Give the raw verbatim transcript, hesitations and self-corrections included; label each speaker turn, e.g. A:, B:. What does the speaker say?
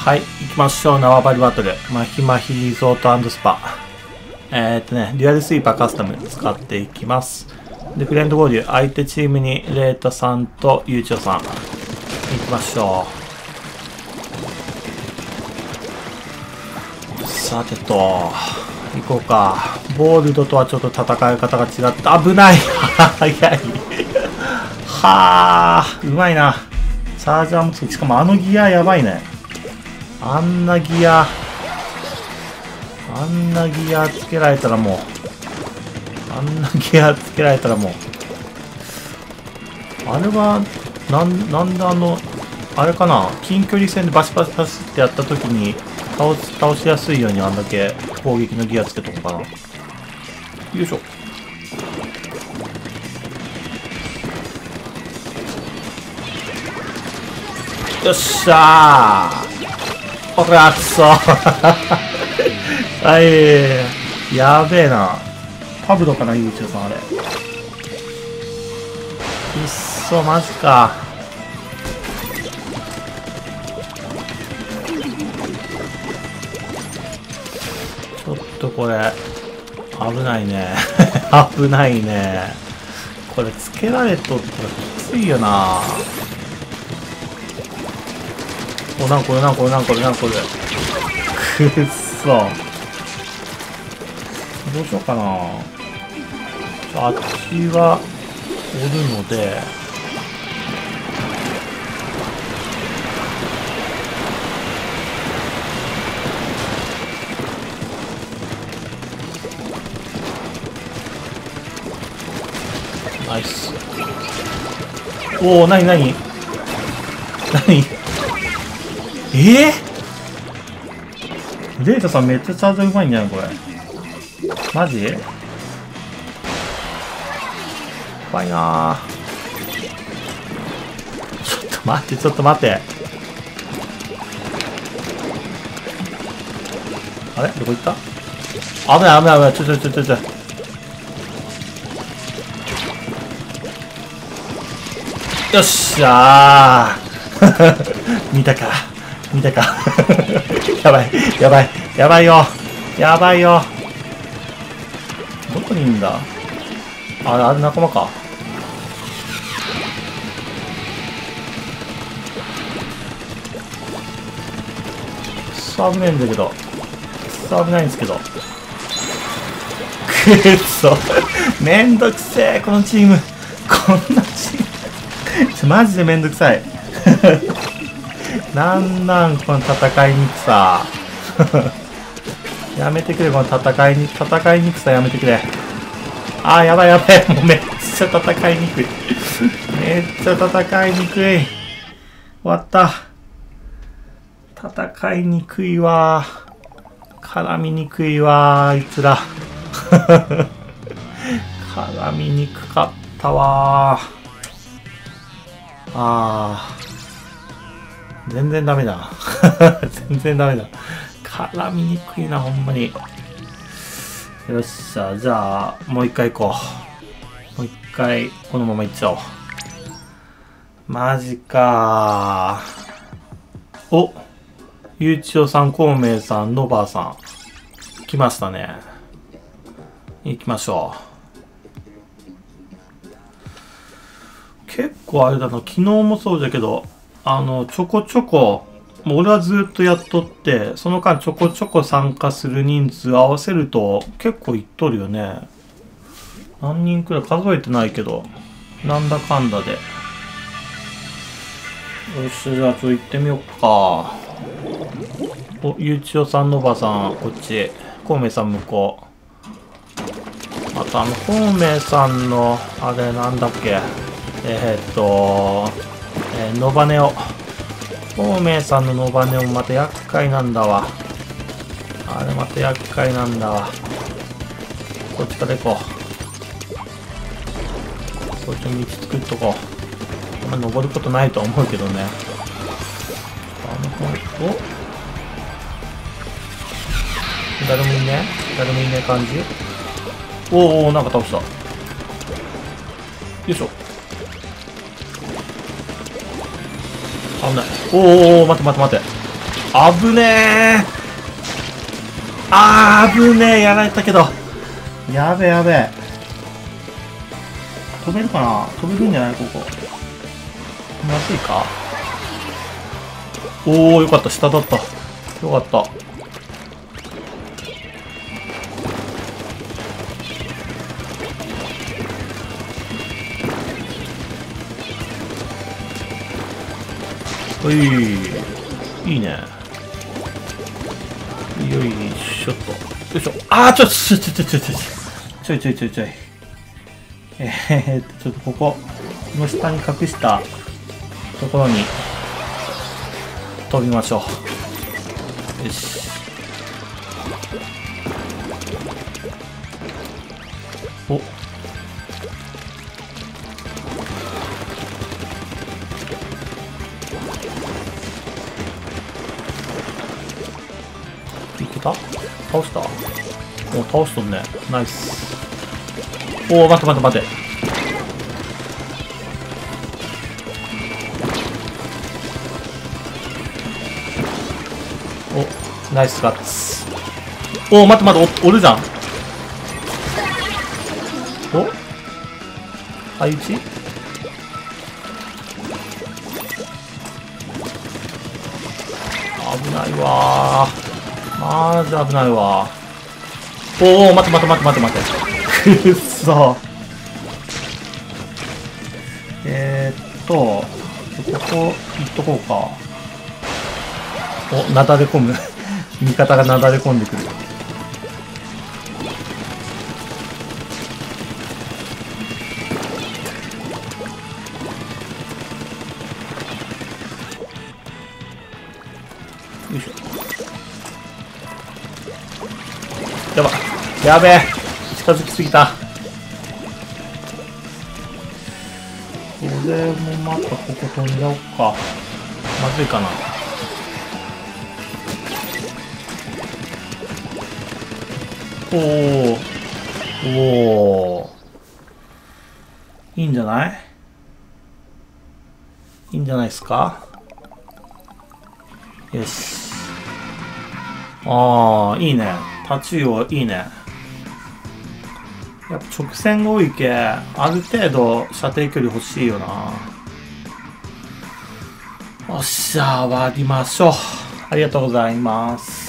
A: はい、行きましょう。縄張りバトル。マヒマヒリゾート&スパ。えー、っとね、デュアルスイーパーカスタム使っていきます。で、フレンド合流。相手チームにレータさんとユーチョさん。行きましょう。さてと、行こうか。ボールドとはちょっと戦い方が違った。危ない早いはあ、うまいな。チャージャーもつく。しかもあのギアやばいね。あんなギア、あんなギアつけられたらもう、あんなギアつけられたらもう、あれは、なん、なんであの、あれかな、近距離戦でバシバシ走ってやった時に、倒す、倒しやすいようにあんだけ攻撃のギアつけとこうかな。よいしょ。よっしゃー。おらくそはい、やべえな。パブロかな、ユーチューさんあれ。いっそ、マジか。ちょっとこれ、危ないね。危ないね。これ、つけられとったらきついよな。お、なんこれ、なんこれ、なんこれ、なんこれ。くっそ。どうしようかな。あっちは、おるので、ナイス。おお、なになになにえー、データさんめっちゃチャージうまいんじゃないこれ。マジ怖いなぁ。ちょっと待って、ちょっと待って。あれどこ行った？危ない危ない危ない。ちょちょちょちょちょ。よっしゃー見たか。見たか。やばい、やばい、やばいよ。やばいよ。どこにいんだ？あれ、あれ仲間か。くそ危ないんだけど。くそ危ないんですけど。くっそ。めんどくせえ、このチーム。こんなチーム。マジでめんどくさい。なんなんこの戦いにくさ。やめてくれ、この戦いに、戦いにくさやめてくれ。あー、やばいやばい。もうめっちゃ戦いにくい。めっちゃ戦いにくい。終わった。戦いにくいわ。絡みにくいわ、あいつら。絡みにくかったわ。あー。全然ダメだ。全然ダメだ。絡みにくいな、ほんまに。よっしゃ、じゃあ、もう一回行こう。もう一回、このまま行っちゃおう。マジかー。お、ゆうちおさん、こうめいさん、のばあさん。来ましたね。行きましょう。結構あれだな、昨日もそうだけど、あの、ちょこちょこ、もう俺はずっとやっとって、その間ちょこちょこ参加する人数合わせると結構いっとるよね。何人くらい数えてないけど、なんだかんだで。よし、じゃあちょっと行ってみよっか。お、ゆうちおさんのばさん、こっち。こうめいさん向こう。あとあの、こうめいさんの、あれなんだっけ。えー、っと、えー、のばねを。孔明さんのノバネもまた厄介なんだわ。あれまた厄介なんだわ。こっちから行こう。こっちの道作っとこう。あんま登ることないと思うけどね。あの方、お誰もいね誰もいねえ感じ。おーおー、なんか倒した。よいしょ。危ない。おーおー、待って待って待って。 危ねえ。あー、危ねえ。やられたけど。やべえやべえ。飛べるかな？飛べるんじゃないここ。まずいか？おー、よかった。下だった。よかった。おい、いいね。よいしょっと。よいしょ。あー、ちょ、ちょ、ちょ、ちょ、ちょ、ちょ、ちょいちょいちょいちょい。えーっと、ちょっとここ、この下に隠したところに飛びましょう。よし。お。いけた？倒した？お、倒しとんね。ナイス。おお、待って待って待って。お、ナイスガッツ。おお、待って待って、お、おるじゃん。お、相打ち？危ないわー。マジ危ないわー。おお、待って待って待って待って待って。くっそ。えー、っと、ここ行っとこうか。お、なだれ込む。味方がなだれ込んでくる。よいしょ。やば。やべえ。近づきすぎた。これもまたここ飛んじゃおっか。まずいかな。おー。おー。いいんじゃない？いいんじゃないですか？よし。ああ、いいね。タチウオいいね。やっぱ直線が多いけ、ある程度射程距離欲しいよな。よっしゃ、終わりましょう。ありがとうございます。